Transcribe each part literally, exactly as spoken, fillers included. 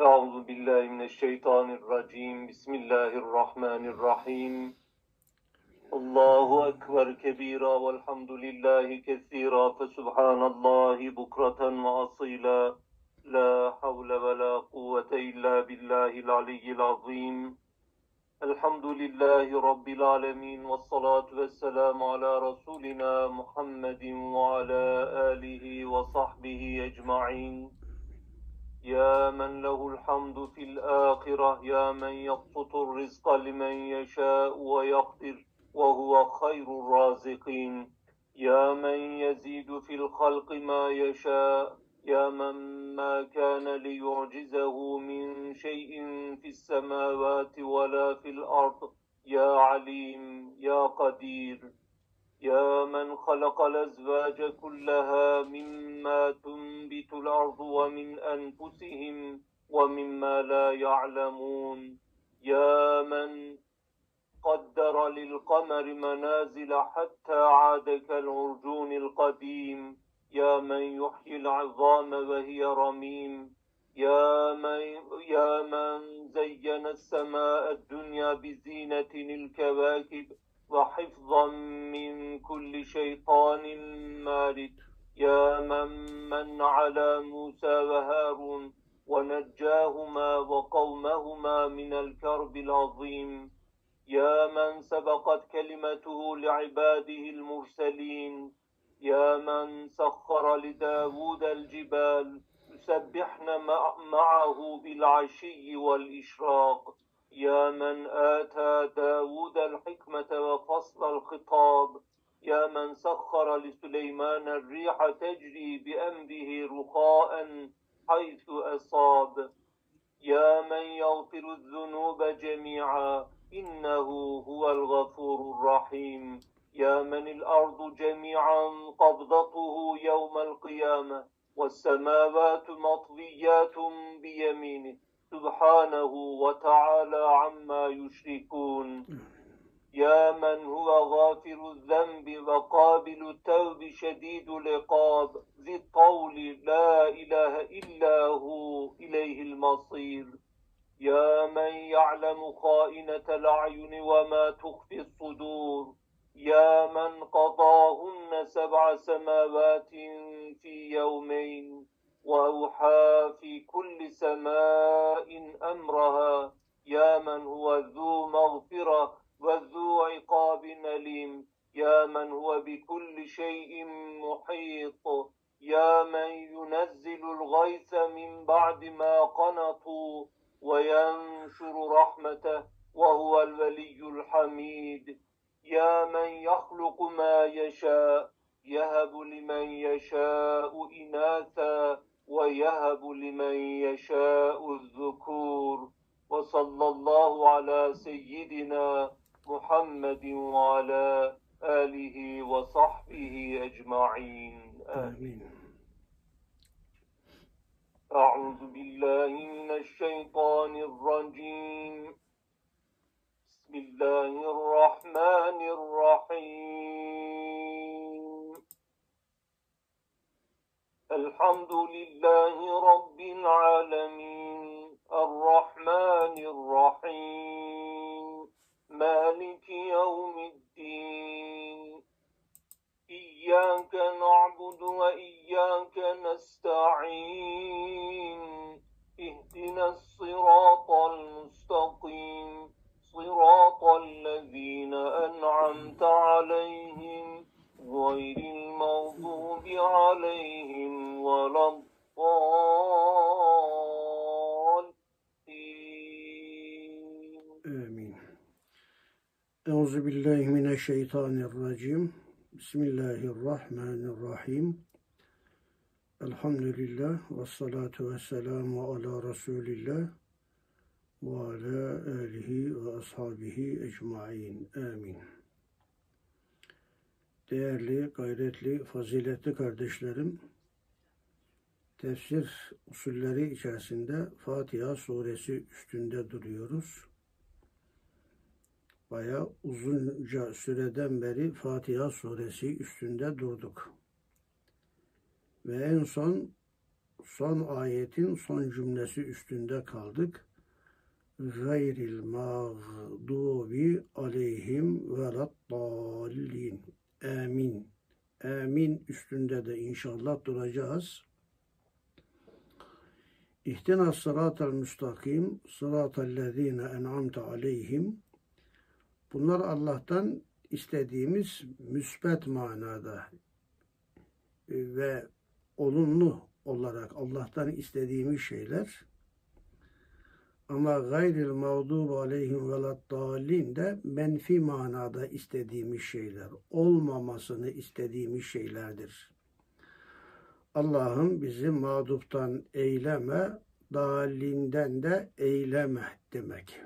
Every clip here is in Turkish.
Euzu billahi mineşşeytanirracim. Bismillahirrahmanirrahim. Allahu ekber kebira velhamdülillahi kesira fe subhanallahi bukratan ve asila. La havle ve la kuvvete illa billahil aliyyil azim. Elhamdülillahi rabbil alemin ve salatu vesselamu ala rasulina Muhammedin ve ala alihi ve sahbihi ecmaîn. يا من له الحمد في الآخرة يا من يبسط الرزق لمن يشاء ويقدر وهو خير الرازقين يا من يزيد في الخلق ما يشاء يا من ما كان ليعجزه من شيء في السماوات ولا في الأرض يا عليم يا قدير يا من خلق الأزواج كلها مما تنبت الأرض ومن أنفسهم ومما لا يعلمون يا من قدر للقمر منازل حتى عاد كالعرجون القديم يا من يحيي العظام وهي رميم يا من, يا من زين السماء الدنيا بزينة الكواكب وحفظا من كل شيطان مارد يا من من على موسى وهارون ونجاهما وقومهما من الكرب العظيم يا من سبقت كلمته لعباده المرسلين يا من سخر لداود الجبال يسبحن معه بالعشي والإشراق يا من آتى داود الحكمة وفصل الخطاب يا من سخر لسليمان الريح تجري بأمره رخاء حيث أصاب يا من يغفر الذنوب جميعا إنه هو الغفور الرحيم يا من الأرض جميعا قبضته يوم القيامة والسماوات مطويات بيمينه سبحانه وتعالى عما يشركون يا من هو غافر الذنب وقابل التوب شديد العقاب ذي الطول لا إله إلا هو إليه المصير يا من يعلم خائنة الأعين وما تخفي الصدور يا من قضاهن سبع سماوات في يومين وأوحى في كل سماء أمرها يا من هو ذو مغفرة وذو عقاب أليم يا من هو بكل شيء محيط يا من ينزل الغيث من بعد ما قنطوا وينشر رحمته وهو الولي الحميد يا من يخلق ما يشاء يهب لمن يشاء إناثا ويهب لمن يشاء الذكور وصلى الله على سيدنا محمد وعلى آله وصحبه أجمعين آمين أعوذ بالله من الشيطان الرجيم بسم الله الرحمن الرحيم الحمد لله رب العالمين الرحمن الرحيم مالك يوم الدين إياك نعبد وإياك نستعين اهدنا الصراط المستقيم صراط الذين أنعمت عليهم غير المغضوب عليهم ولا الضالين آمين. Euzu billahi mineşşeytanirracim. Bismillahirrahmanirrahim. Elhamdülillah ve salatu ve selamu ala Resulillah ve ala alihi ve ashabihi ecmaîn. Amin. Değerli, gayretli, faziletli kardeşlerim, tefsir usulleri içerisinde Fatiha suresi üstünde duruyoruz. Bayağı uzunca süreden beri Fatiha suresi üstünde durduk. Ve en son son ayetin son cümlesi üstünde kaldık. Gayril mağdubi aleyhim veleddallin. Amin. Amin üstünde de inşallah duracağız. İhtina sıratel müstakim, sıratellezine en'amte aleyhim. Bunlar Allah'tan istediğimiz müsbet manada ve olumlu olarak Allah'tan istediğimiz şeyler. Ama gayril mağdubu aleyhim veleddallin de menfi manada istediğimiz şeyler, olmamasını istediğimiz şeylerdir. Allah'ım bizi mağduptan eyleme, dalinden de eyleme demek.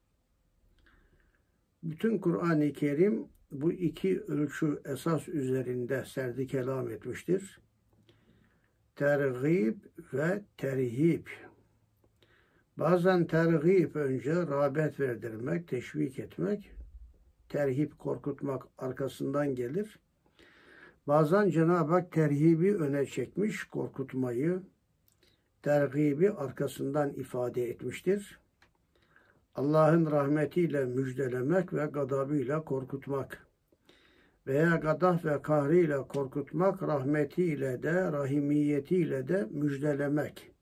Bütün Kur'an-ı Kerim bu iki ölçü esas üzerinde serdi kelam etmiştir. Tergib ve terhib. Bazen tergib önce rağbet verdirmek, teşvik etmek, terhib korkutmak arkasından gelir. Bazen Cenab-ı Hak terhibi öne çekmiş, korkutmayı, tergibi arkasından ifade etmiştir. Allah'ın rahmetiyle müjdelemek ve gadabıyla korkutmak veya gadab ve kahriyle korkutmak, rahmetiyle de, rahimiyetiyle de müjdelemek.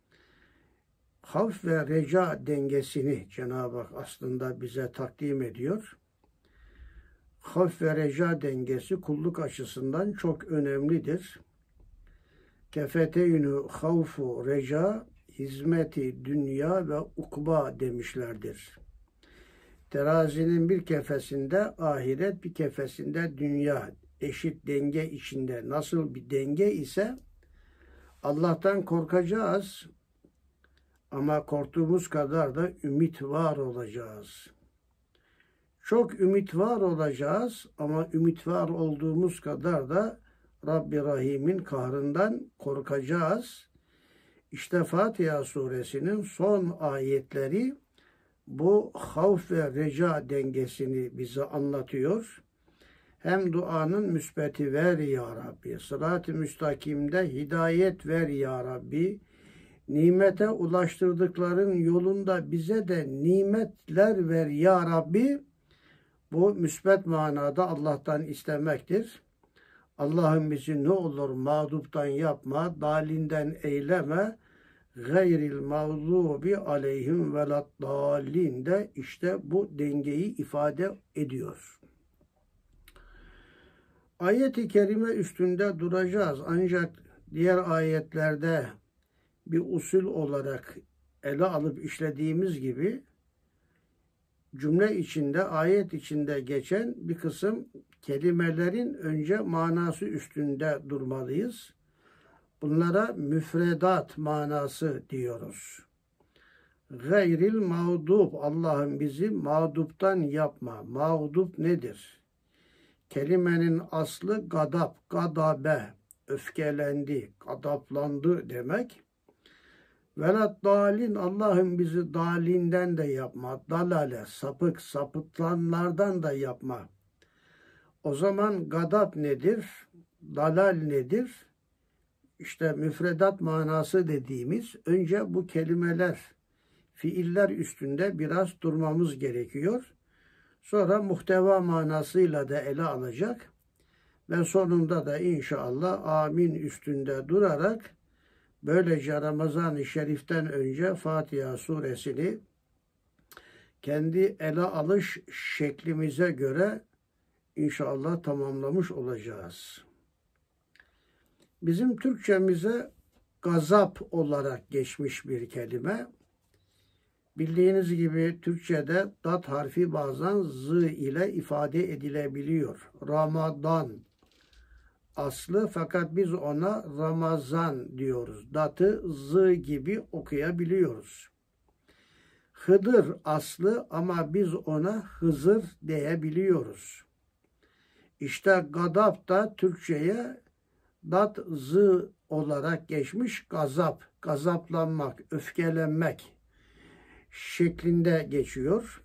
Havf ve reca dengesini Cenab-ı Hak aslında bize takdim ediyor. Havf ve reca dengesi kulluk açısından çok önemlidir. Kefeteynu havfu reca hizmeti dünya ve ukba demişlerdir. Terazinin bir kefesinde ahiret, bir kefesinde dünya eşit denge içinde. Nasıl bir denge ise Allah'tan korkacağız ama korktuğumuz kadar da ümit var olacağız. Çok ümit var olacağız ama ümit var olduğumuz kadar da Rabbi Rahim'in kahrından korkacağız. İşte Fatiha suresinin son ayetleri bu havf ve reca dengesini bize anlatıyor. Hem duanın müsbeti ver ya Rabbi, sırat-ı müstakimde hidayet ver ya Rabbi, nimete ulaştırdıkların yolunda bize de nimetler ver ya Rabbi. Bu müsbet manada Allah'tan istemektir. Allah'ım bizi ne olur mağduptan yapma, dalinden eyleme, gayril mağdubi aleyhim veleddallin de işte bu dengeyi ifade ediyor. Ayet-i kerime üstünde duracağız ancak diğer ayetlerde bir usul olarak ele alıp işlediğimiz gibi cümle içinde, ayet içinde geçen bir kısım kelimelerin önce manası üstünde durmalıyız. Bunlara müfredat manası diyoruz. Gayril mağdub, Allah'ım bizi mağduptan yapma. Mağdub nedir? Kelimenin aslı gadab, gadabe, öfkelendi, gadaplandı demek. Velat dalin, Allah'ım bizi dalinden de yapma. Dalale, sapık, sapıtlanlardan da yapma. O zaman gadap nedir? Dalal nedir? İşte müfredat manası dediğimiz önce bu kelimeler, fiiller üstünde biraz durmamız gerekiyor. Sonra muhteva manasıyla da ele alacak ve sonunda da inşallah amin üstünde durarak böylece Ramazan-ı Şerif'ten önce Fatiha suresini kendi ele alış şeklimize göre inşallah tamamlamış olacağız. Bizim Türkçemize gazap olarak geçmiş bir kelime. Bildiğiniz gibi Türkçe'de dat harfi bazen z ile ifade edilebiliyor. Ramadan aslı fakat biz ona Ramazan diyoruz. Datı z gibi okuyabiliyoruz. Hıdır aslı ama biz ona Hızır diyebiliyoruz. İşte gadap da Türkçe'ye dat z olarak geçmiş gazap, gazaplanmak, öfkelenmek şeklinde geçiyor.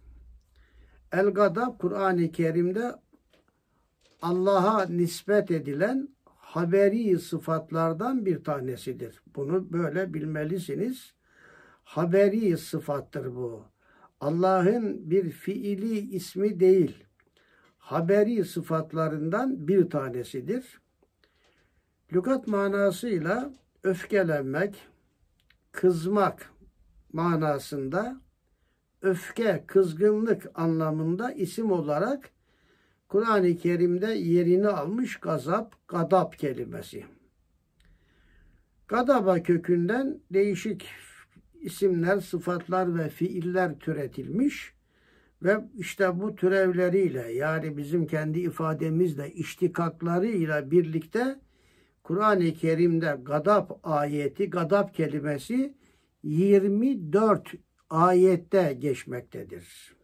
El-Gadab Kur'an-ı Kerim'de Allah'a nispet edilen haberi sıfatlardan bir tanesidir. Bunu böyle bilmelisiniz. Haberi sıfattır bu. Allah'ın bir fiili ismi değil. Haberi sıfatlarından bir tanesidir. Lügat manasıyla öfkelenmek, kızmak manasında, öfke, kızgınlık anlamında isim olarak Kur'an-ı Kerim'de yerini almış gazap, gadap kelimesi. Gadaba kökünden değişik isimler, sıfatlar ve fiiller türetilmiş ve işte bu türevleriyle, yani bizim kendi ifademizle iştikaklarıyla birlikte Kur'an-ı Kerim'de gadap ayeti, gadap kelimesi yirmi dört ayette geçmektedir.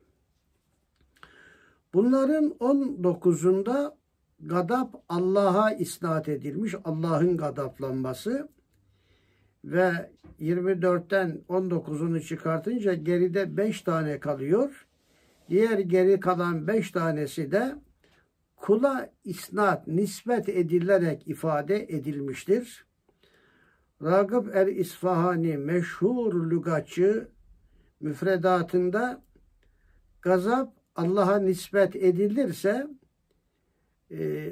Bunların on dokuzunda gadap Allah'a isnat edilmiş, Allah'ın gadaplanması ve yirmi dörtten on dokuzunu çıkartınca geride beş tane kalıyor. Diğer geri kalan beş tanesi de kula isnat, nispet edilerek ifade edilmiştir. Ragıp el-İsfahani meşhur lügatçı müfredatında gazap Allah'a nispet edilirse e,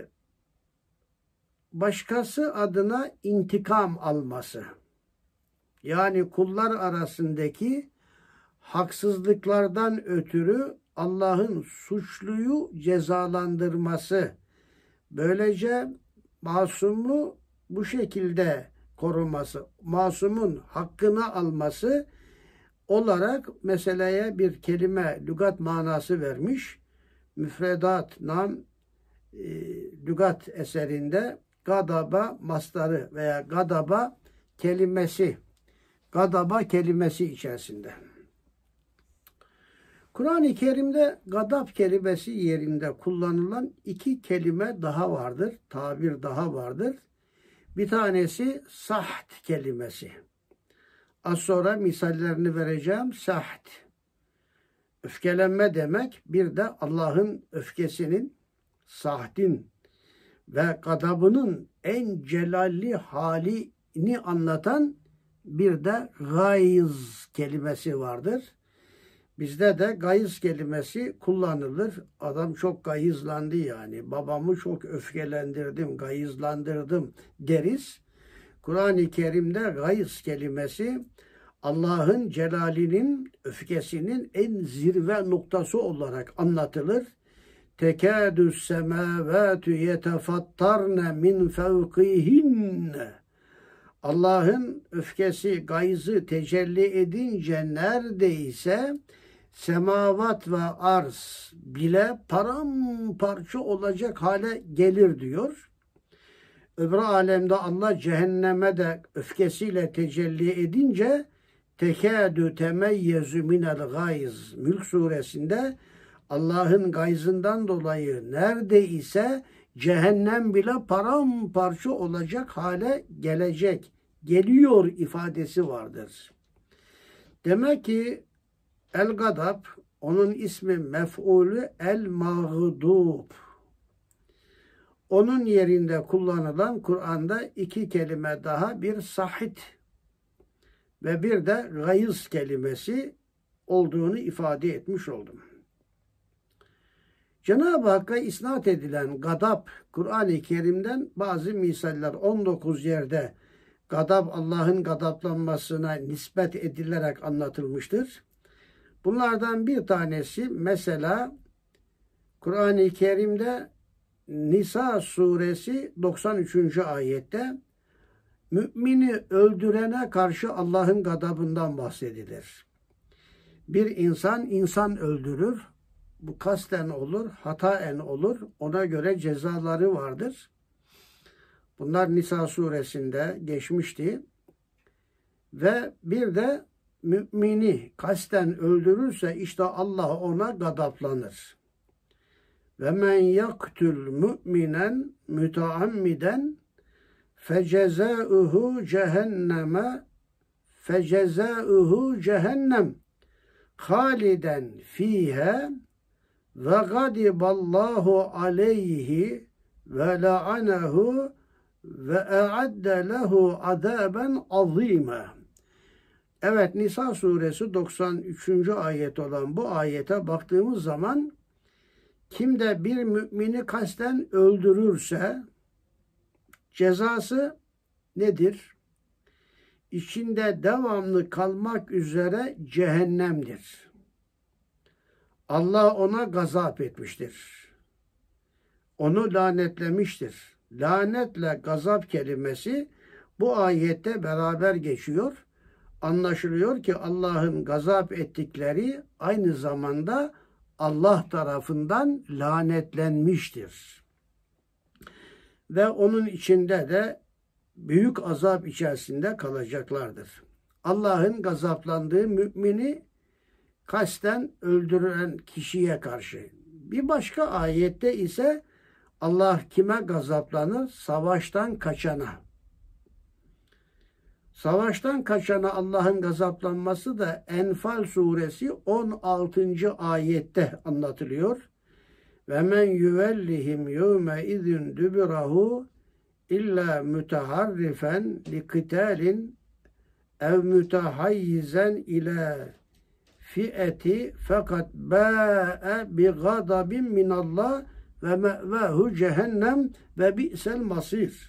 başkası adına intikam alması. Yani kullar arasındaki haksızlıklardan ötürü Allah'ın suçluyu cezalandırması. Böylece masumu bu şekilde koruması, masumun hakkını alması olarak meseleye bir kelime, lügat manası vermiş. Müfredat nam e, lügat eserinde gadaba mastarı veya gadaba kelimesi, gadaba kelimesi içerisinde. Kur'an-ı Kerim'de gadap kelimesi yerinde kullanılan iki kelime daha vardır, tabir daha vardır. Bir tanesi saht kelimesi. Az sonra misallerini vereceğim. Saht, öfkelenme demek. Bir de Allah'ın öfkesinin, sahtin ve gadabının en celalli halini anlatan bir de gayz kelimesi vardır. Bizde de gayz kelimesi kullanılır. Adam çok gayızlandı yani. Babamı çok öfkelendirdim, gayızlandırdım deriz. Kur'an-ı Kerim'de gayz kelimesi Allah'ın celalinin, öfkesinin en zirve noktası olarak anlatılır. Tekâdü's semâvâtü yetefattarne min fevkihinne. Allah'ın öfkesi, gayzı tecelli edince neredeyse semavat ve arz bile paramparça olacak hale gelir diyor. Öbür alemde Allah cehenneme de öfkesiyle tecelli edince tekâdü temeyyezu minel gayz. Mülk suresinde Allah'ın gayzından dolayı neredeyse cehennem bile paramparça olacak hale gelecek, geliyor ifadesi vardır. Demek ki el-gadab, onun ismi mef'ulü el-mağdub. Onun yerinde kullanılan Kur'an'da iki kelime daha, bir sahit ve bir de gayız kelimesi olduğunu ifade etmiş oldum. Cenab-ı Hakk'a isnat edilen gadap, Kur'an-ı Kerim'den bazı misaller, on dokuz yerde gadap Allah'ın gadaplanmasına nispet edilerek anlatılmıştır. Bunlardan bir tanesi mesela Kur'an-ı Kerim'de Nisa suresi doksan üçüncü ayette mümini öldürene karşı Allah'ın gadabından bahsedilir. Bir insan insan öldürür. Bu kasten olur, hataen olur. Ona göre cezaları vardır. Bunlar Nisa suresinde geçmişti. Ve bir de mümini kasten öldürürse işte Allah ona gadaplanır. Ve men yaktül müminen müteammiden fecezâuhu cehenneme fecezâuhu cehennem haliden fiha ve gadiballahu aleyhi ve la'anehu ve e'adde lehu azaben azîme. Evet, Nisa suresi doksan üçüncü ayet olan bu ayete baktığımız zaman kim de bir mümini kasten öldürürse cezası nedir? İçinde devamlı kalmak üzere cehennemdir. Allah ona gazap etmiştir. Onu lanetlemiştir. Lanetle gazap kelimesi bu ayette beraber geçiyor. Anlaşılıyor ki Allah'ın gazap ettikleri aynı zamanda Allah tarafından lanetlenmiştir. Ve onun içinde de büyük azap içerisinde kalacaklardır. Allah'ın gazaplandığı mümini kasten öldüren kişiye karşı. Bir başka ayette ise Allah kime gazaplanır? Savaştan kaçana. Savaştan kaçana Allah'ın gazaplanması da Enfal suresi on altıncı ayette anlatılıyor. Ve men yuvellihim yevme izin dübirahu illa müteharrifen li kıtalin ev mütehayyizen ila fi'eti fakat ba'e bi gadabin minallah ve me'vahu cehennem ve bi'sel masir.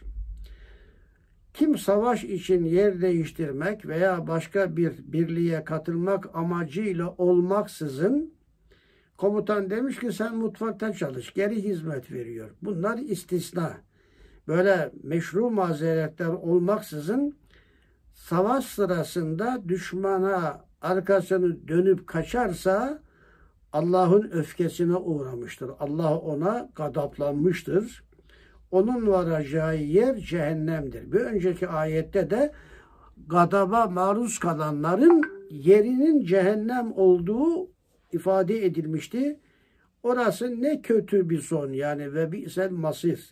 Kim savaş için yer değiştirmek veya başka bir birliğe katılmak amacıyla olmaksızın komutan demiş ki sen mutfakta çalış, geri hizmet veriyor. Bunlar istisna. Böyle meşru mazeretler olmaksızın savaş sırasında düşmana arkasını dönüp kaçarsa Allah'ın öfkesine uğramıştır. Allah ona gadaplanmıştır. Onun varacağı yer cehennemdir. Bir önceki ayette de gadaba maruz kalanların yerinin cehennem olduğu ifade edilmişti. Orası ne kötü bir son yani ve bi'sel masir.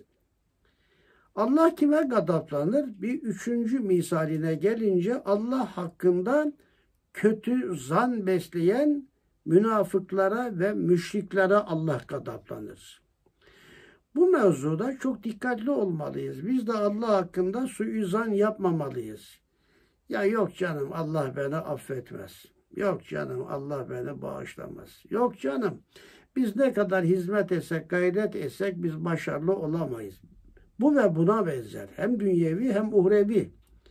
Allah kime gadaplanır? Bir üçüncü misaline gelince Allah hakkında kötü zan besleyen münafıklara ve müşriklere Allah gadaplanır. Bu mevzuda çok dikkatli olmalıyız. Biz de Allah hakkında suizan yapmamalıyız. Ya yok canım Allah beni affetmez. Yok canım Allah beni bağışlamaz. Yok canım biz ne kadar hizmet etsek, gayret etsek biz başarılı olamayız. Bu ve buna benzer. Hem dünyevi hem uhrevi.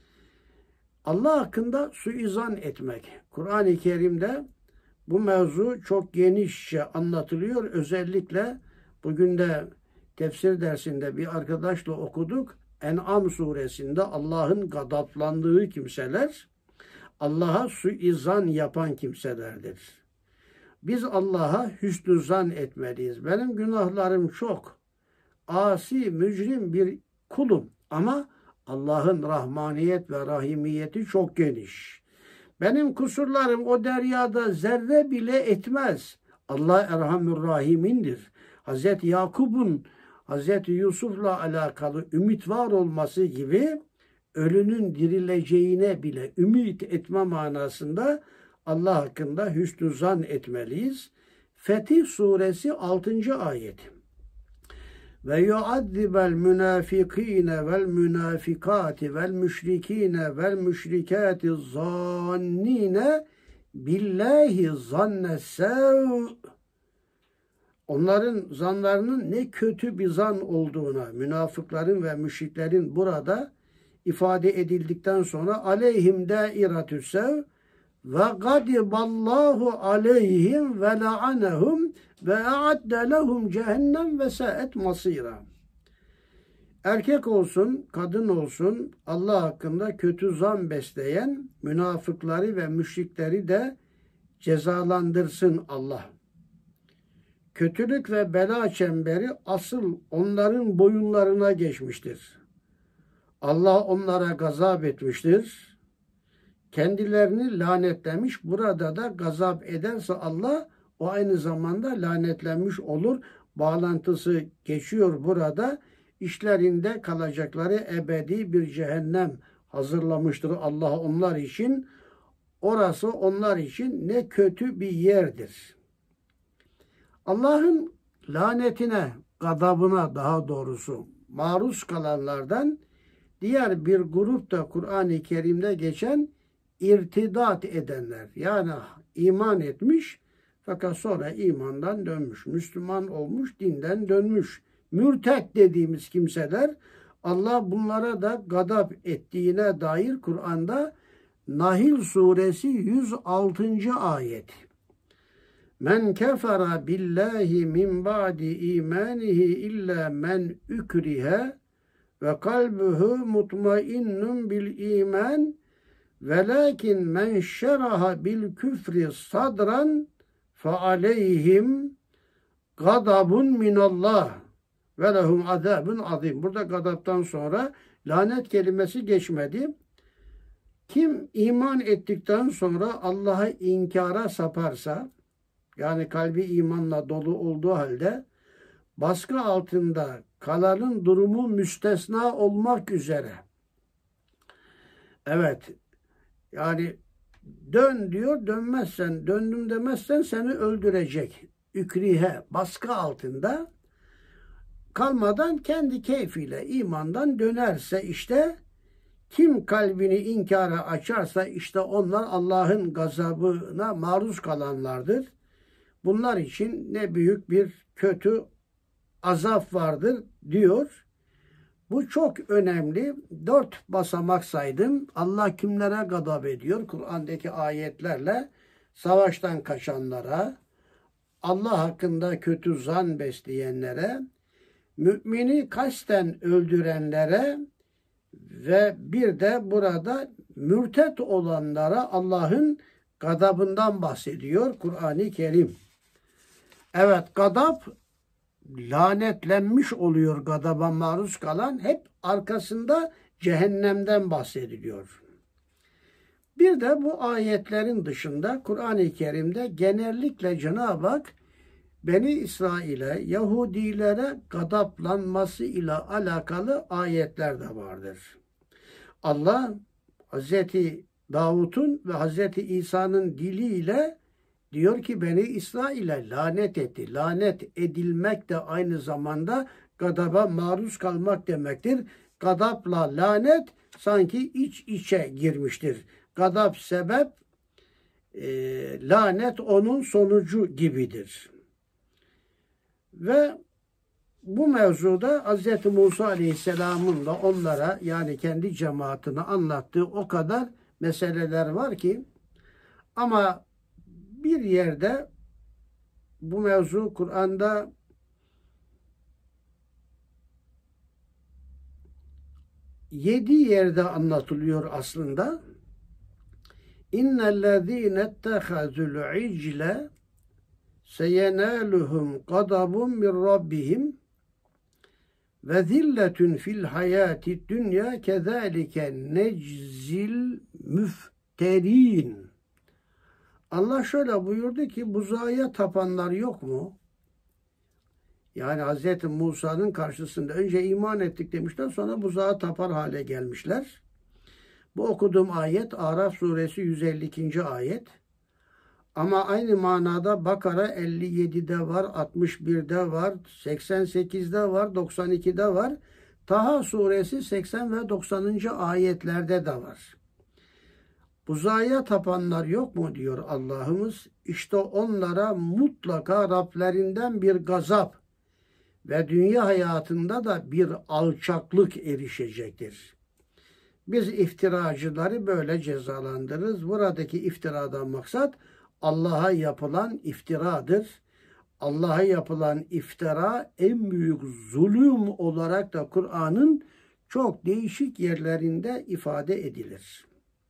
Allah hakkında suizan etmek. Kur'an-ı Kerim'de bu mevzu çok genişçe anlatılıyor. Özellikle bugün de tefsir dersinde bir arkadaşla okuduk. En'am suresinde Allah'ın gadaplandığı kimseler Allah'a suizan yapan kimselerdir. Biz Allah'a hüsnü zan etmeliyiz. Benim günahlarım çok. Asi, mücrim bir kulum ama Allah'ın rahmaniyet ve rahimiyeti çok geniş. Benim kusurlarım o deryada zerre bile etmez. Allah Erhamür Rahim'indir. Hazreti Yakub'un Hazreti Yusuf'la alakalı ümit var olması gibi ölünün dirileceğine bile ümit etme manasında Allah hakkında hüsnü zan etmeliyiz. Fetih suresi altıncı ayet. Ve yuazzibel münafikine vel münafikati vel müşrikine vel müşrikati zannine billahi zanne sev. Onların zanlarının ne kötü bir zan olduğuna, münafıkların ve müşriklerin burada ifade edildikten sonra aleyhim dairatü sev ve gadiballahu aleyhim ve la'anehum ve a'adde lehum cehennem ve sa'et masira. Erkek olsun, kadın olsun Allah hakkında kötü zan besleyen münafıkları ve müşrikleri de cezalandırsın Allah. Kötülük ve bela çemberi asıl onların boyunlarına geçmiştir. Allah onlara gazap etmiştir. Kendilerini lanetlemiş. Burada da gazap ederse Allah o aynı zamanda lanetlenmiş olur. Bağlantısı geçiyor burada. İşlerinde kalacakları ebedi bir cehennem hazırlamıştır Allah onlar için. Orası onlar için ne kötü bir yerdir. Allah'ın lanetine, gadabına daha doğrusu maruz kalanlardan Diğer bir grup da Kur'an-ı Kerim'de geçen irtidat edenler. Yani iman etmiş fakat sonra imandan dönmüş. Müslüman olmuş, dinden dönmüş. Mürtet dediğimiz kimseler, Allah bunlara da gadap ettiğine dair Kur'an'da Nahil suresi yüz altıncı ayet. Men kefera billahi min ba'di imanihi illa men ukrihe ve kalbuhu mutmainnun bil iman velakin men şeraha bil küfri sadran fe aleyhim gadabun minallah ve lehum azabun azim. Burada gadaptan sonra lanet kelimesi geçmedi. Kim iman ettikten sonra Allah'ı inkara saparsa, yani kalbi imanla dolu olduğu halde baskı altında kalanın durumu müstesna olmak üzere. Evet, yani dön diyor, dönmezsen, döndüm demezsen seni öldürecek. Ükrihe, baskı altında kalmadan kendi keyfiyle imandan dönerse işte, kim kalbini inkara açarsa işte onlar Allah'ın gazabına maruz kalanlardır. Bunlar için ne büyük bir kötü azap vardır diyor. Bu çok önemli. Dört basamak saydım. Allah kimlere gadab ediyor? Kur'an'daki ayetlerle savaştan kaçanlara, Allah hakkında kötü zan besleyenlere, mümini kasten öldürenlere ve bir de burada mürtet olanlara Allah'ın gadabından bahsediyor Kur'an-ı Kerim. Evet, gadap lanetlenmiş oluyor, gadaba maruz kalan. Hep arkasında cehennemden bahsediliyor. Bir de bu ayetlerin dışında Kur'an-ı Kerim'de genellikle Cenab-ı Hak Beni İsrail'e, Yahudilere gadaplanması ile alakalı ayetler de vardır. Allah Hazreti Davut'un ve Hazreti İsa'nın diliyle diyor ki Beni İsrail'e lanet etti. Lanet edilmek de aynı zamanda gadaba maruz kalmak demektir. Gadapla lanet sanki iç içe girmiştir. Gadap sebep, e, lanet onun sonucu gibidir. Ve bu mevzuda Hz. Musa Aleyhisselam'ın da onlara, yani kendi cemaatine anlattığı o kadar meseleler var ki, ama bir yerde bu mevzu Kur'an'da yedi yerde anlatılıyor aslında. İnnellezîne ettehazul icle seyenâluhum gadabun min rabbihim ve zilletun fil hayâti dünya kezâlike neczil müfterin. Allah şöyle buyurdu ki buzağa tapanlar yok mu? Yani Hz. Musa'nın karşısında önce iman ettik demişler, sonra buzağa tapar hale gelmişler. Bu okuduğum ayet Araf suresi yüz elli ikinci ayet. Ama aynı manada Bakara elli yedide var, altmış birde var, seksen sekizde var, doksan ikide var. Taha suresi seksen ve doksanıncı ayetlerde de var. Buzağa tapanlar yok mu diyor Allah'ımız. İşte onlara mutlaka Rablerinden bir gazap ve dünya hayatında da bir alçaklık erişecektir. Biz iftiracıları böyle cezalandırırız. Buradaki iftiradan maksat Allah'a yapılan iftiradır. Allah'a yapılan iftira en büyük zulüm olarak da Kur'an'ın çok değişik yerlerinde ifade edilir.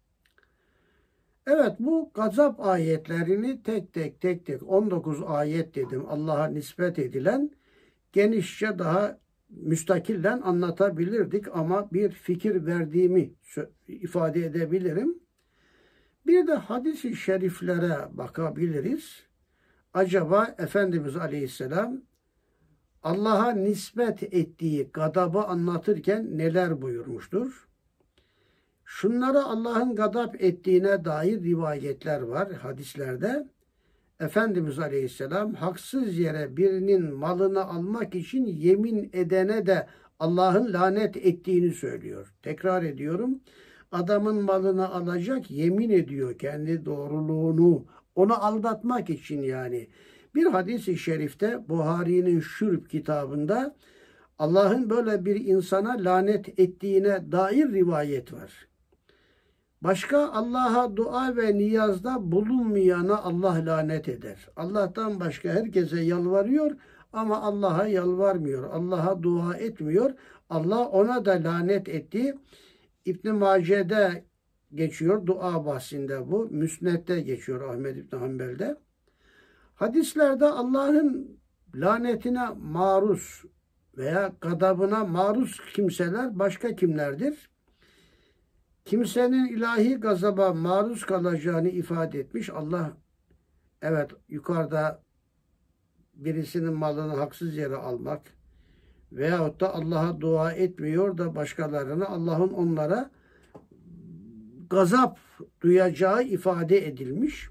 Evet, bu gazap ayetlerini tek tek tek tek on dokuz ayet dedim Allah'a nispet edilen, genişçe daha müstakillen anlatabilirdik ama bir fikir verdiğimi ifade edebilirim. Bir de hadis-i şeriflere bakabiliriz. Acaba Efendimiz Aleyhisselam Allah'a nispet ettiği gadabı anlatırken neler buyurmuştur? Şunlara Allah'ın gadap ettiğine dair rivayetler var hadislerde. Efendimiz Aleyhisselam haksız yere birinin malını almak için yemin edene de Allah'ın lanet ettiğini söylüyor. Tekrar ediyorum. Adamın malını alacak, yemin ediyor kendi doğruluğunu. Onu aldatmak için yani. Bir hadis-i şerifte Buhari'nin Şürb kitabında Allah'ın böyle bir insana lanet ettiğine dair rivayet var. Başka Allah'a dua ve niyazda bulunmayana Allah lanet eder. Allah'tan başka herkese yalvarıyor ama Allah'a yalvarmıyor. Allah'a dua etmiyor. Allah ona da lanet etti. İbn-i Mace'de geçiyor. Dua bahsinde bu. Müsned'de geçiyor Ahmed İbn Hanbel'de. Hadislerde Allah'ın lanetine maruz veya gadabına maruz kimseler başka kimlerdir? Kimsenin ilahi gazaba maruz kalacağını ifade etmiş. Allah evet yukarıda birisinin malını haksız yere almak veyahut da Allah'a dua etmiyor da başkalarına Allah'ın onlara gazap duyacağı ifade edilmiş.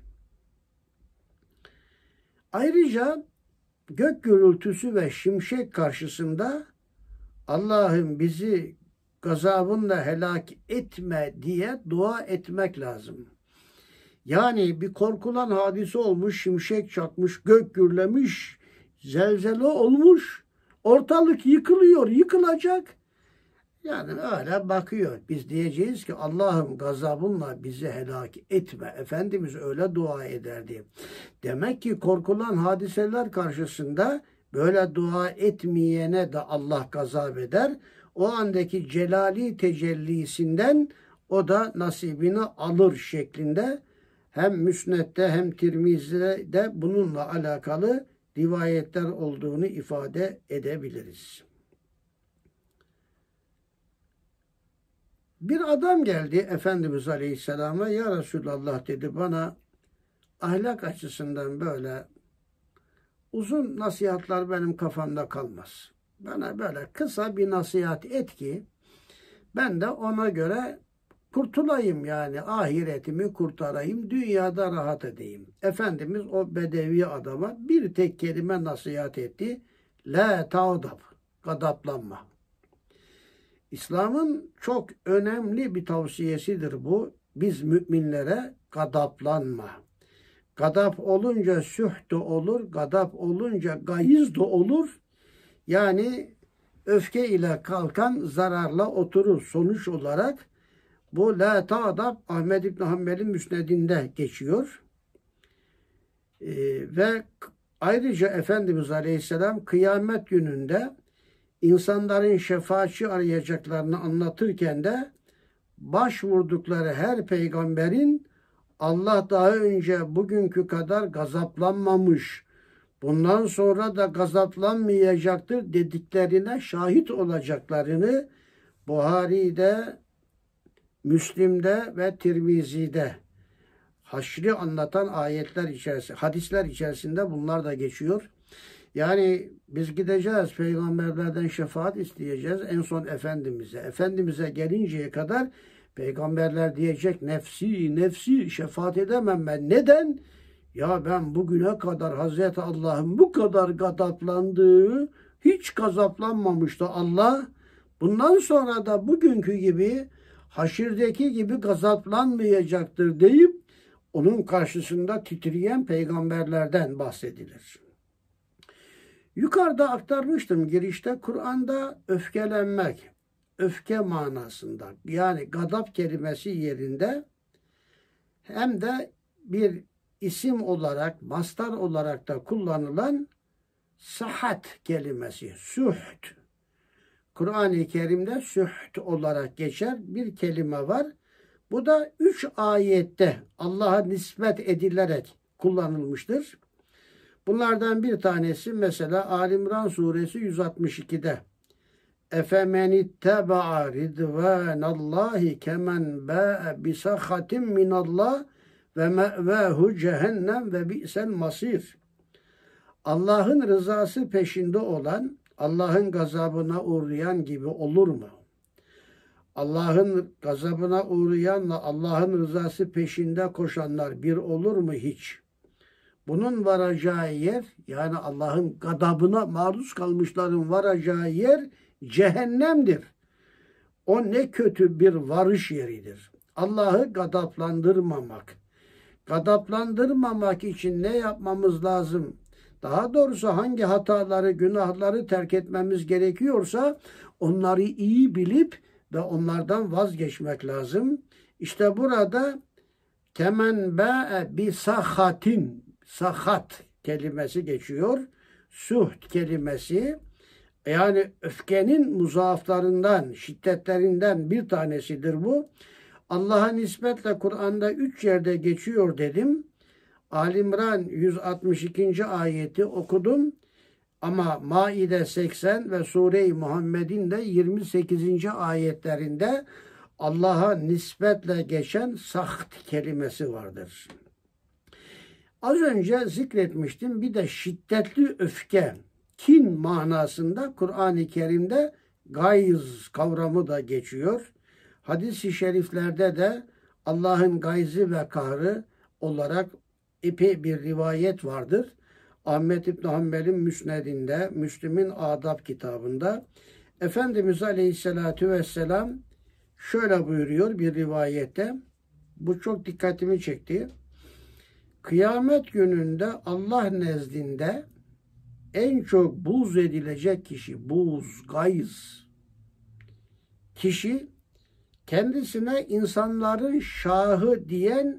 Ayrıca gök gürültüsü ve şimşek karşısında Allah'ım bizi gazabınla helak etme diye dua etmek lazım. Yani bir korkulan hadise olmuş, şimşek çakmış, gök gürlemiş, zelzele olmuş, ortalık yıkılıyor, yıkılacak. Yani öyle bakıyor. Biz diyeceğiz ki Allah'ım gazabınla bizi helak etme. Efendimiz öyle dua ederdi. Demek ki korkulan hadiseler karşısında böyle dua etmeyene de Allah gazap eder. O andaki celali tecellisinden o da nasibini alır şeklinde hem Müsned'de hem Tirmizi'de de bununla alakalı rivayetler olduğunu ifade edebiliriz. Bir adam geldi Efendimiz Aleyhisselam'a, ya Resulallah dedi, bana ahlak açısından böyle uzun nasihatler benim kafamda kalmaz. Bana böyle kısa bir nasihat et ki ben de ona göre kurtulayım, yani ahiretimi kurtarayım, dünyada rahat edeyim. Efendimiz o bedevi adama bir tek kelime nasihat etti. La ta'dab, gadaplanma. İslam'ın çok önemli bir tavsiyesidir bu. Biz müminlere gadaplanma. Gadap olunca süht de olur, gadap olunca gayiz de olur. Yani öfke ile kalkan zararla oturur. Sonuç olarak bu la ta'dab Ahmed İbn Hanbel'in müsnedinde geçiyor. Ee, ve ayrıca Efendimiz Aleyhisselam kıyamet gününde insanların şefaatçi arayacaklarını anlatırken de başvurdukları her peygamberin Allah daha önce bugünkü kadar gazaplanmamış, bundan sonra da gazaplanmayacaktır dediklerine şahit olacaklarını Buhari'de, Müslim'de ve Tirmizi'de haşri anlatan ayetler içerisinde, hadisler içerisinde bunlar da geçiyor. Yani biz gideceğiz, peygamberlerden şefaat isteyeceğiz en son Efendimiz'e. Efendimiz'e gelinceye kadar peygamberler diyecek nefsi, nefsi şefaat edemem ben. Neden? Ya ben bugüne kadar Hazreti Allah'ın bu kadar gadaplandığı, hiç gazaplanmamıştı Allah. Bundan sonra da bugünkü gibi, haşirdeki gibi gazaplanmayacaktır deyip onun karşısında titreyen peygamberlerden bahsedilir. Yukarıda aktarmıştım girişte, Kur'an'da öfkelenmek, öfke manasında, yani gadap kelimesi yerinde hem de bir isim olarak, mastar olarak da kullanılan sahat kelimesi, süht. Kur'an-ı Kerim'de süht olarak geçer bir kelime var. Bu da üç ayette Allah'a nispet edilerek kullanılmıştır. Bunlardan bir tanesi mesela Ali İmran suresi yüz altmış ikide. Efemen itteba'a ridvanallahi kemen ba'a bisahatin minallah ve me'vahu cehennem ve bi'sel masir. Allah'ın rızası peşinde olan, Allah'ın gazabına uğrayan gibi olur mu? Allah'ın gazabına uğrayanla Allah'ın rızası peşinde koşanlar bir olur mu hiç? Bunun varacağı yer, yani Allah'ın gadabına maruz kalmışların varacağı yer cehennemdir. O ne kötü bir varış yeridir. Allah'ı gadaplandırmamak. Gadaplandırmamak için ne yapmamız lazım? Daha doğrusu hangi hataları, günahları terk etmemiz gerekiyorsa onları iyi bilip ve onlardan vazgeçmek lazım. İşte burada kemen be'e bi sahatin, sahat kelimesi geçiyor. Suht kelimesi yani öfkenin muzaaflarından, şiddetlerinden bir tanesidir bu. Allah'a nispetle Kur'an'da üç yerde geçiyor dedim. Ali İmran yüz altmış ikinci ayeti okudum. Ama Maide seksen ve Sure-i Muhammed'in de yirmi sekizinci ayetlerinde Allah'a nispetle geçen saht kelimesi vardır. Az önce zikretmiştim. Bir de şiddetli öfke, kin manasında Kur'an-ı Kerim'de gayz kavramı da geçiyor. Hadis-i şeriflerde de Allah'ın gayzı ve kahrı olarak epey bir rivayet vardır. Ahmet İbn Hanbel'in Müsned'inde, Müslim'in Adab kitabında Efendimiz Aleyhisselatü Vesselam şöyle buyuruyor bir rivayette. Bu çok dikkatimi çekti. Kıyamet gününde Allah nezdinde en çok buğz edilecek kişi, buğz, gayz kişi kendisine insanların şahı diyen,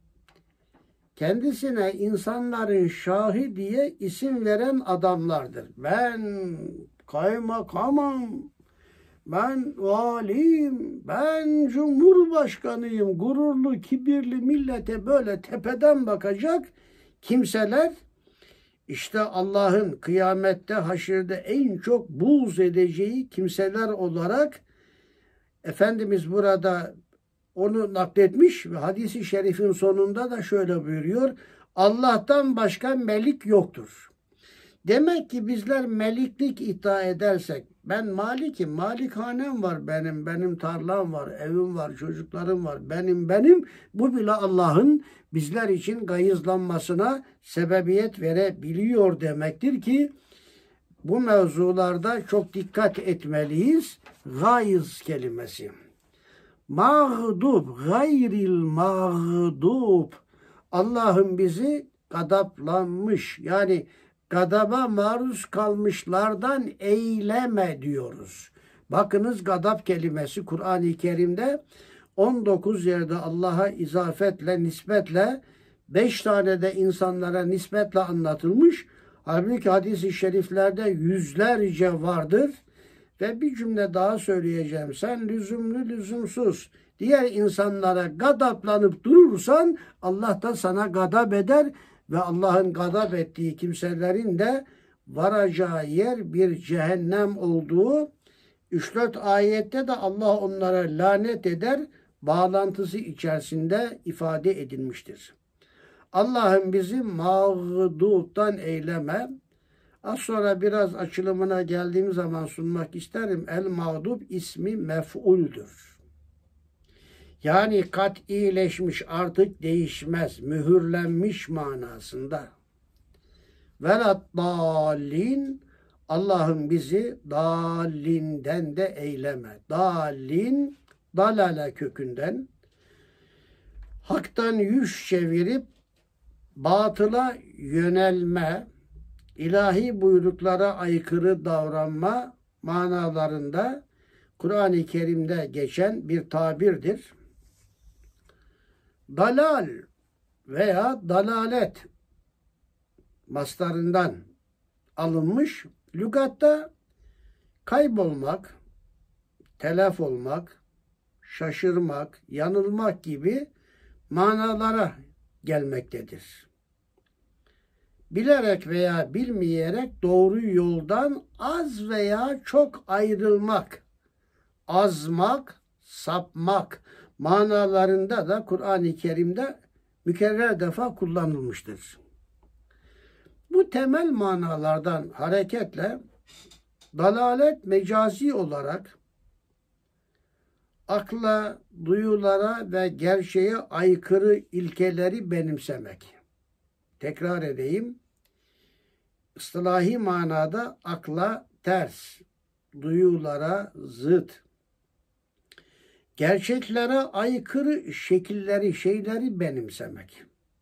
kendisine insanların şahı diye isim veren adamlardır. Ben kaymakamım, ben valiyim, ben cumhurbaşkanıyım, gururlu, kibirli millete böyle tepeden bakacak kimseler, işte Allah'ın kıyamette, haşirde en çok buğz edeceği kimseler olarak Efendimiz burada onu nakletmiş ve hadisi şerifin sonunda da şöyle buyuruyor. Allah'tan başka melik yoktur. Demek ki bizler meliklik iddia edersek, ben malikim, malikhanem var benim, benim tarlam var, evim var, çocuklarım var, benim, benim. Bu bile Allah'ın bizler için gayızlanmasına sebebiyet verebiliyor demektir ki, bu mevzularda çok dikkat etmeliyiz. Gayz kelimesi. Mağdub, gayril mağdub. Allah'ın bizi gadaplanmış, yani gadaba maruz kalmışlardan eyleme diyoruz. Bakınız gadap kelimesi Kur'an-ı Kerim'de on dokuz yerde Allah'a izafetle, nispetle, beş tane de insanlara nispetle anlatılmış. Halbuki hadis-i şeriflerde yüzlerce vardır. Ve bir cümle daha söyleyeceğim. Sen lüzumlu lüzumsuz diğer insanlara gadaplanıp durursan Allah da sana gadap eder ve Allah'ın gadap ettiği kimselerin de varacağı yer bir cehennem olduğu üç dört ayette de Allah onlara lanet eder bağlantısı içerisinde ifade edilmiştir. Allah'ım bizi mağduptan eyleme. Az sonra biraz açılımına geldiğim zaman sunmak isterim. El mağdup ismi mef'uldür. Yani kat'ileşmiş, artık değişmez, mühürlenmiş manasında. Velat dalin, Allah'ım bizi dalinden de eyleme. Dalin, dalale kökünden, haktan yüz çevirip batıla yönelme, ilahi buyruklara aykırı davranma manalarında Kur'an-ı Kerim'de geçen bir tabirdir. Dalal veya dalalet mastarından alınmış, lügatta kaybolmak, telef olmak, şaşırmak, yanılmak gibi manalara gelmektedir. Bilerek veya bilmeyerek doğru yoldan az veya çok ayrılmak, azmak, sapmak manalarında da Kur'an-ı Kerim'de mükerrer defa kullanılmıştır. Bu temel manalardan hareketle dalalet mecazi olarak akla, duyulara ve gerçeğe aykırı ilkeleri benimsemek. Tekrar edeyim. İstilahi manada akla ters, duyulara zıt, gerçeklere aykırı şekilleri, şeyleri benimsemek.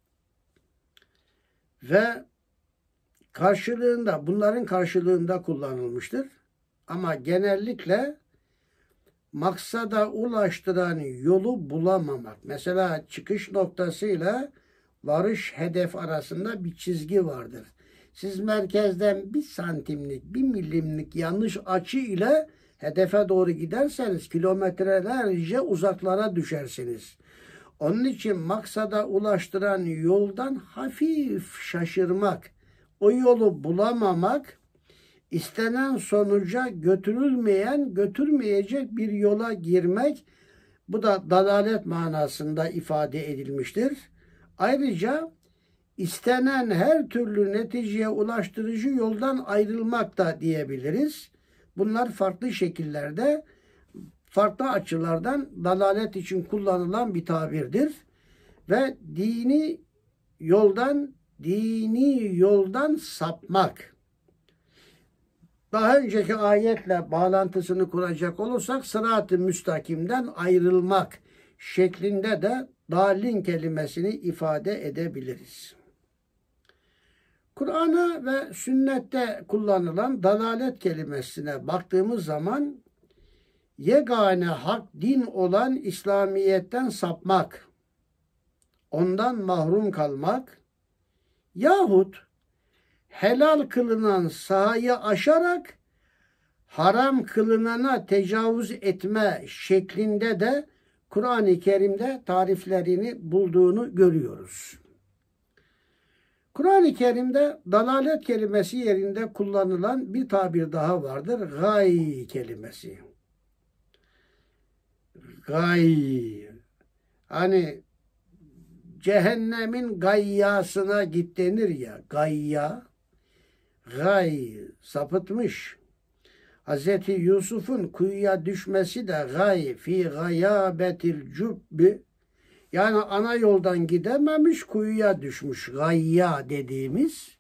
Ve karşılığında, bunların karşılığında kullanılmıştır. Ama genellikle maksada ulaştıran yolu bulamamak. Mesela çıkış noktasıyla varış hedef arasında bir çizgi vardır. Siz merkezden bir santimlik, bir milimlik yanlış açı ile hedefe doğru giderseniz kilometrelerce uzaklara düşersiniz. Onun için maksada ulaştıran yoldan hafif şaşırmak, o yolu bulamamak, istenen sonuca götürülmeyen, götürmeyecek bir yola girmek, bu da dalalet manasında ifade edilmiştir. Ayrıca istenen her türlü neticeye ulaştırıcı yoldan ayrılmak da diyebiliriz. Bunlar farklı şekillerde, farklı açılardan dalalet için kullanılan bir tabirdir. Ve dini yoldan, dini yoldan sapmak. Daha önceki ayetle bağlantısını kuracak olursak sırat-ı müstakimden ayrılmak şeklinde de dalin kelimesini ifade edebiliriz. Kur'an'a ve sünnette kullanılan dalalet kelimesine baktığımız zaman yegane hak din olan İslamiyet'ten sapmak, ondan mahrum kalmak yahut helal kılınan sahayı aşarak haram kılınana tecavüz etme şeklinde de Kur'an-ı Kerim'de tariflerini bulduğunu görüyoruz. Kur'an-ı Kerim'de dalalet kelimesi yerinde kullanılan bir tabir daha vardır. Gay kelimesi. Gay. Hani cehennemin gayyasına git denir ya. Gayya. Gay. Sapıtmış. Hazreti Yusuf'un kuyuya düşmesi de gay. Fi gayabetil cübbi. Yani ana yoldan gidememiş, kuyuya düşmüş. Gayya dediğimiz.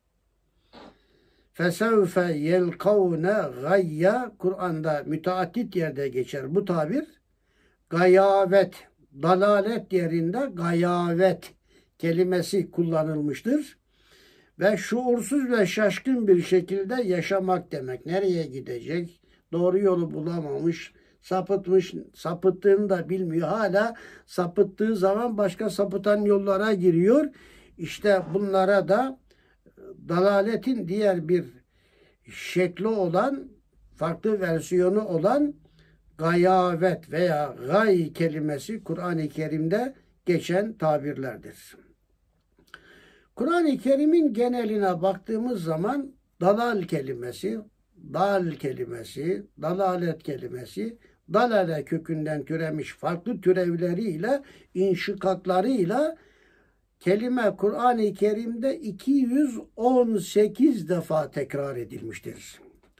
Fesevfe yelkavne gayya. Kur'an'da müteaddit yerde geçer bu tabir. Gayavet, dalalet yerinde gayavet kelimesi kullanılmıştır. Ve şuursuz ve şaşkın bir şekilde yaşamak demek. Nereye gidecek? Doğru yolu bulamamış, sapıtmış, sapıttığını da bilmiyor. Hala sapıttığı zaman başka sapıtan yollara giriyor. İşte bunlara da dalaletin diğer bir şekli olan, farklı versiyonu olan gayavet veya gay kelimesi Kur'an-ı Kerim'de geçen tabirlerdir. Kur'an-ı Kerim'in geneline baktığımız zaman dalal kelimesi, dal kelimesi, dalalet kelimesi, dalale kökünden türemiş farklı türevleriyle, inşikaklarıyla kelime Kur'an-ı Kerim'de iki yüz on sekiz defa tekrar edilmiştir.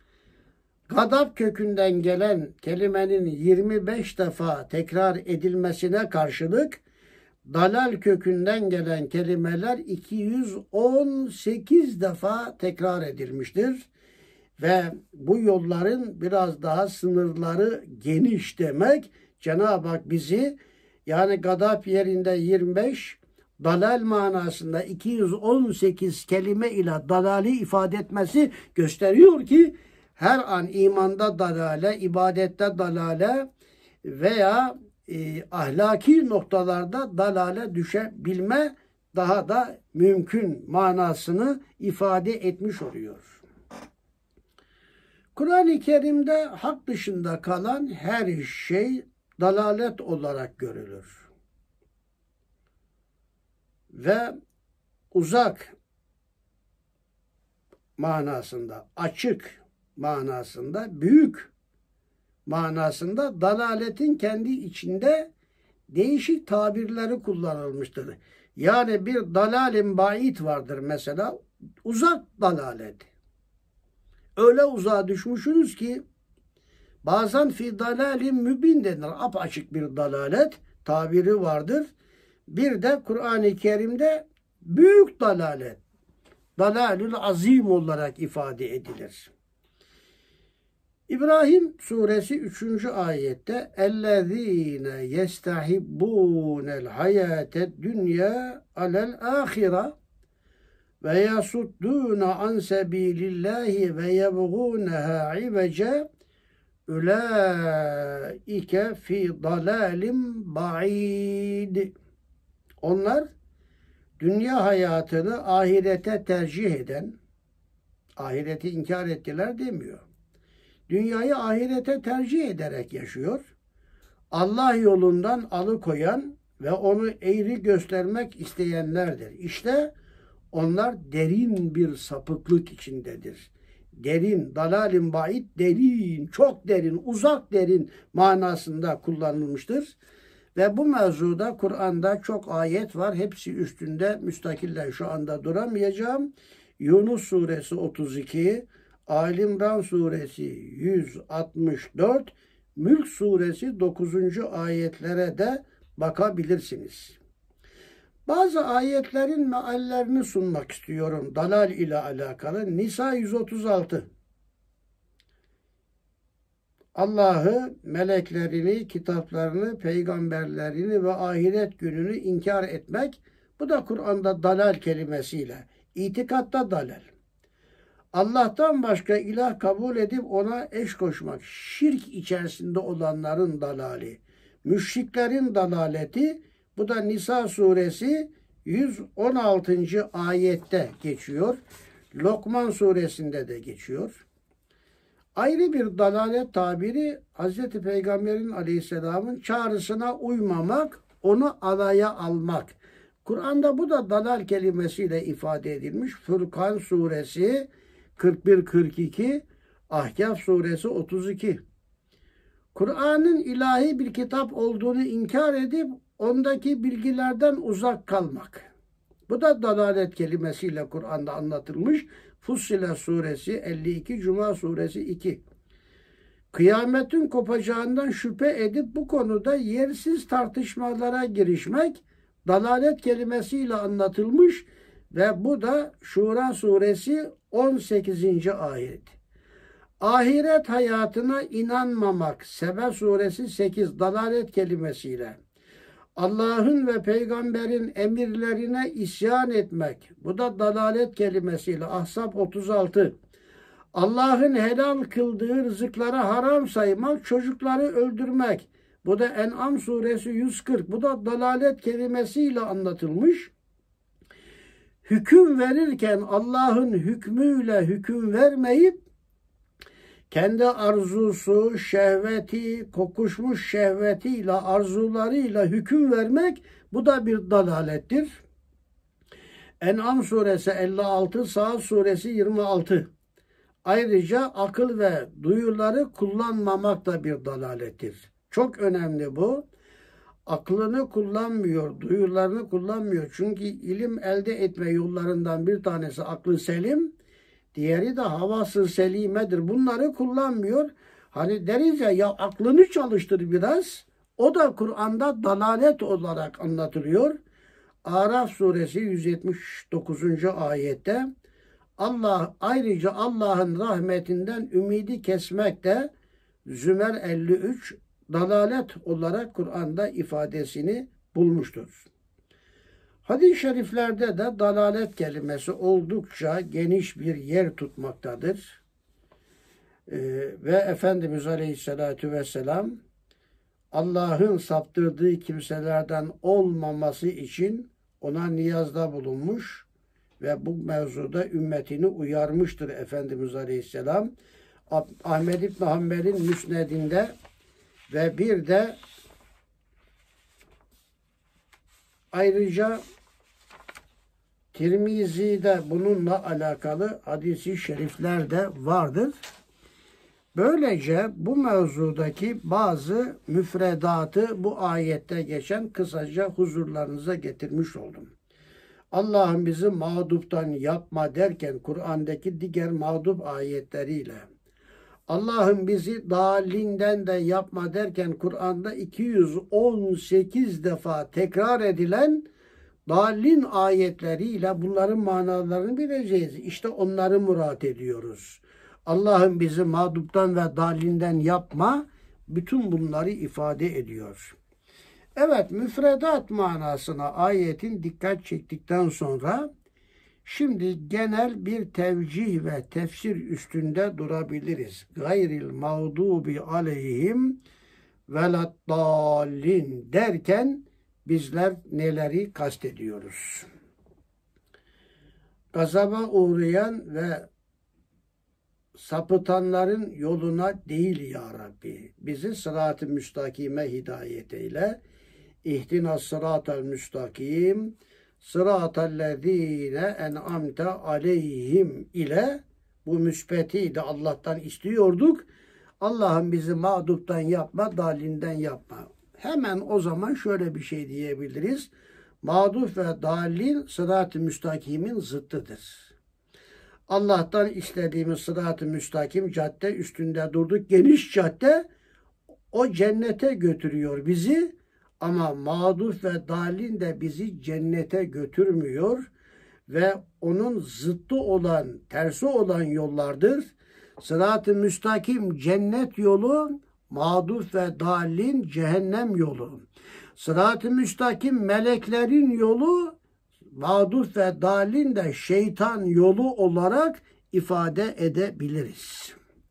Gadab kökünden gelen kelimenin yirmi beş defa tekrar edilmesine karşılık dalal kökünden gelen kelimeler iki yüz on sekiz defa tekrar edilmiştir. Ve bu yolların biraz daha sınırları geniş demek. Cenab-ı Hak bizi yani gadab yerinde yirmi beş, dalal manasında iki yüz on sekiz kelime ile dalali ifade etmesi gösteriyor ki her an imanda dalale, ibadette dalale veya e, ahlaki noktalarda dalale düşebilme daha da mümkün manasını ifade etmiş oluyor. Kur'an-ı Kerim'de hak dışında kalan her şey dalalet olarak görülür. Ve uzak manasında, açık manasında, büyük manasında dalaletin kendi içinde değişik tabirleri kullanılmıştır. Yani bir dalalin ba'id vardır mesela, uzak dalalet. Öyle uzağa düşmüşsünüz ki bazen fi dalalin mübin denir. Apaçık bir dalalet tabiri vardır. Bir de Kur'an-ı Kerim'de büyük dalalet, dalalül azim olarak ifade edilir. İbrahim suresi üçüncü ayette اَلَّذ۪ينَ يَسْتَحِبُّونَ الْحَيَاةَ الدُّنْيَا عَلَى الْآخِرَةِ وَيَصُدُّونَ عَنْ سَب۪يلِ اللّٰهِ وَيَبْغُونَهَا عِوَجًا اُولَٰئِكَ فِي ضَلَالٍ بَعِيدٍ. Onlar dünya hayatını ahirete tercih eden, ahireti inkar ettiler demiyor. Dünyayı ahirete tercih ederek yaşıyor. Allah yolundan alıkoyan ve onu eğri göstermek isteyenlerdir. İşte onlar derin bir sapıklık içindedir. Derin, dalalim ba'id, derin, çok derin, uzak derin manasında kullanılmıştır. Ve bu mevzuda Kur'an'da çok ayet var. Hepsi üstünde müstakillen şu anda duramayacağım. Yunus suresi otuz iki, Ali İmran suresi yüz altmış dört, Mülk suresi dokuzuncu ayetlere de bakabilirsiniz. Bazı ayetlerin meallerini sunmak istiyorum dalal ile alakalı. Nisa yüz otuz altı. Allah'ı, meleklerini, kitaplarını, peygamberlerini ve ahiret gününü inkar etmek, bu da Kur'an'da dalal kelimesiyle, itikatta dalal. Allah'tan başka ilah kabul edip ona eş koşmak, şirk içerisinde olanların dalali, müşriklerin dalaleti, bu da Nisa suresi yüz on altıncı ayette geçiyor. Lokman suresinde de geçiyor. Ayrı bir dalalet tabiri Hazreti Peygamber'in aleyhisselamın çağrısına uymamak, onu alaya almak. Kur'an'da bu da dalal kelimesiyle ifade edilmiş. Furkan suresi kırk bir kırk iki, Ahkaf suresi otuz iki. Kur'an'ın ilahi bir kitap olduğunu inkar edip ondaki bilgilerden uzak kalmak. Bu da dalalet kelimesiyle Kur'an'da anlatılmış. Fussilet suresi elli iki, Cuma suresi iki. Kıyametin kopacağından şüphe edip bu konuda yersiz tartışmalara girişmek dalalet kelimesiyle anlatılmış ve bu da Şura suresi on sekizinci ayet. Ahiret hayatına inanmamak Sebe suresi sekiz, dalalet kelimesiyle. Allah'ın ve peygamberin emirlerine isyan etmek, bu da dalalet kelimesiyle. Ahzab otuz altı. Allah'ın helal kıldığı rızıkları haram saymak, çocukları öldürmek, bu da En'am suresi yüz kırk, bu da dalalet kelimesiyle anlatılmış. Hüküm verirken Allah'ın hükmüyle hüküm vermeyip kendi arzusu, şehveti, kokuşmuş şehvetiyle, arzularıyla hüküm vermek, bu da bir dalalettir. En'am suresi elli altı, Saat suresi yirmi altı. Ayrıca akıl ve duyuları kullanmamak da bir dalalettir. Çok önemli bu. Aklını kullanmıyor, duyularını kullanmıyor. Çünkü ilim elde etme yollarından bir tanesi aklı selim, diğeri de havası selimedir. Bunları kullanmıyor. Hani deriz ya, ya aklını çalıştır biraz. O da Kur'an'da dalalet olarak anlatılıyor. Araf suresi yüz yetmiş dokuzuncu ayette Allah ayrıca Allah'ın rahmetinden ümidi kesmek de Zümer elli üç dalalet olarak Kur'an'da ifadesini bulmuştur. Hadis-i şeriflerde de dalalet kelimesi oldukça geniş bir yer tutmaktadır. Ee, ve Efendimiz Aleyhisselatü Vesselam Allah'ın saptırdığı kimselerden olmaması için ona niyazda bulunmuş ve bu mevzuda ümmetini uyarmıştır Efendimiz Aleyhisselam. Ahmed İbn Hanbel'in müsnedinde ve bir de ayrıca Tirmizi'de bununla alakalı hadis-i şerifler de vardır. Böylece bu mevzudaki bazı müfredatı bu ayette geçen kısaca huzurlarınıza getirmiş oldum. Allah'ım bizi mağduptan yapma derken Kur'an'daki diğer mağdup ayetleriyle, Allah'ım bizi dalinden de yapma derken Kur'an'da iki yüz on sekiz defa tekrar edilen dalin ayetleriyle bunların manalarını bileceğiz. İşte onları murat ediyoruz. Allah'ım bizi mağduptan ve dalinden yapma. Bütün bunları ifade ediyor. Evet, müfredat manasına ayetin dikkat çektikten sonra şimdi genel bir tevcih ve tefsir üstünde durabiliriz. Gayril mağdubi aleyhim veladdallin derken bizler neleri kastediyoruz? Gazaba uğrayan ve sapıtanların yoluna değil ya Rabbi. Bizi sırat-ı müstakime hidayet eyle. İhtinas sıratel müstakim sıratellezine en'amte aleyhim ile bu müspeti de Allah'tan istiyorduk. Allah'ım bizi mağduptan yapma, dalinden yapma. Hemen o zaman şöyle bir şey diyebiliriz. Mağdup ve dalin sırat-ı müstakimin zıttıdır. Allah'tan istediğimiz sırat-ı müstakim cadde üstünde durduk. Geniş cadde o cennete götürüyor bizi. Ama mağdup ve dalin de bizi cennete götürmüyor. Ve onun zıttı olan, tersi olan yollardır. Sırat-ı müstakim cennet yolu, mağdup ve dalin cehennem yolu. Sırat-ı müstakim meleklerin yolu, mağdup ve dalin de şeytan yolu olarak ifade edebiliriz.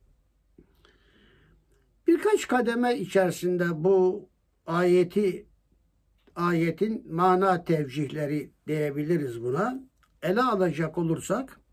Birkaç kademe içerisinde bu ayeti ayetin mana tevcihleri diyebiliriz buna. Ele alacak olursak